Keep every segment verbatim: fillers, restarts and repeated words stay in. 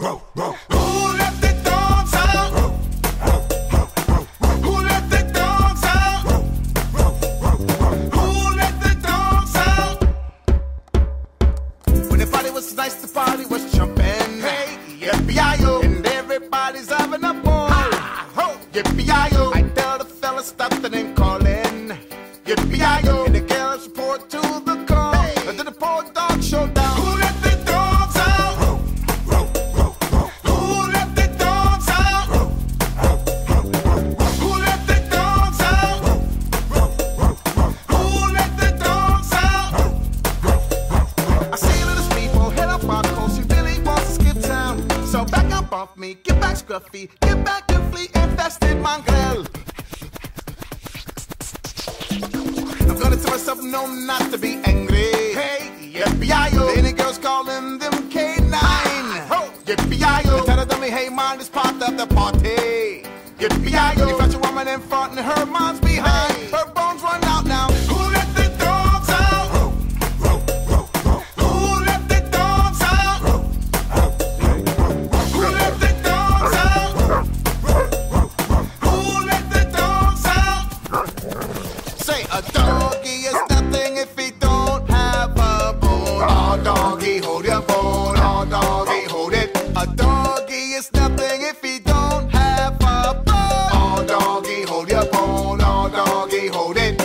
row, row. Who let the dogs out? Row, row, row, row, row. Who let the dogs out? Row, row, row, row. Who let the dogs out? When the party was nice, the party was jumping. Hey, yippee-yi-yo, and everybody's having a ball. Ho, yippee-yi-yo. I tell the fellas stop the name calling. Yippee-yi-yo, and the girls report to the call. Hey. Until the poor dog showdown. Who let the dogs out? Row, row, row, row. Who let the dogs out? Row, row, row, row. Who let the dogs out? Row, row, row, row. Who let the dogs out? Row, row, row, row. I see little people head up our coast. She really wants to skip town. So back up off me, get back scruffy, get back to flea infested mongrel. I'm gonna tell myself no, not to be angry. Hey, yippee-yi-yo. Any girls calling them K nine. Ho, yippee-yi-yo. Tell the dummy, hey, man, it's part of the party. Yippee-yi-yo. You got your woman in front and her mom's behind. Hey. Her bones run out now. Who let the dogs out? Row, row, row, row. Who let the dogs out? Row, row, row, row. Who let the dogs out? Row, row, row, row. Who let the dogs out? Say a doggy is nothing if he don't have a bone. Oh, doggy, hold your bone. Oh, doggy, hold it. A doggy is nothing if he don't have a bone. Oh, doggy, hold your bone. Oh, doggy, hold it.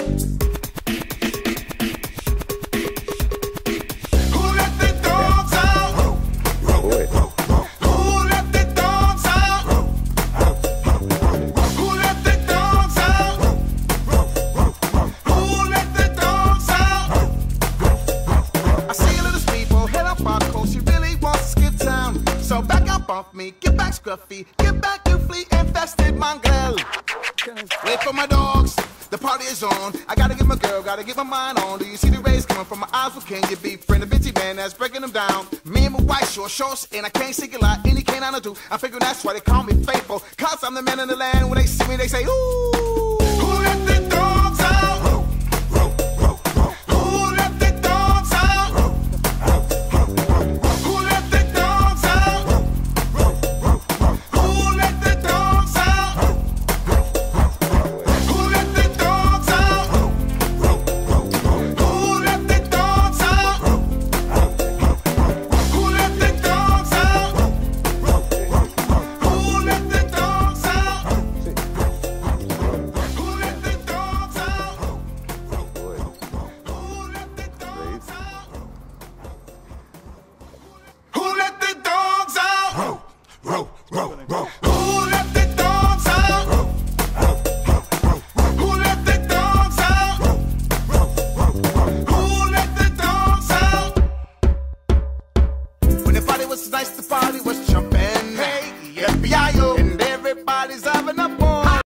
Who let the dogs out? Row, row, row, row. Who let the dogs out? Row, row, row, row. Who let the dogs out? Row, row, row, row. Who let the dogs out? Row, row, row, row. I see little people head up our coast. She really wants to skip town. So back up off me, get back scruffy, get back to flea infested mongrel. Wait for my dogs, the party is on. I gotta get my girl, gotta get my mind on. Do you see the rays coming from my eyes? Well, can you be friend of bitchy man that's breaking them down? Me and my wife, short shorts, and I can't sing a lot. Any can I do? I figure that's why they call me faithful. Cause I'm the man in the land. When they see me, they say, ooh. Who let the dogs out? Row, row, row, row. Who let the dogs out? Row, row, row, row. Who let the dogs out? Row, row, row, row. Who let the dogs out? Row, row, row, row. Who let the dogs out? Row, row, row, row. Who let the dogs out? Row, row, row, row. Who let the dogs out? Row, row, row, row. Who let the dogs out? Row, row, row, row. Who let the dogs out? Row, row, row, row. Who let the dogs out? Who let the dogs out? Row, row, row, row. Who let the dogs out? Row, row, row, row. Who let the dogs out? Row, row, row, row. Who let the dogs out? When the party was nice, the party was jumping. Hey, yippee-yi-yo.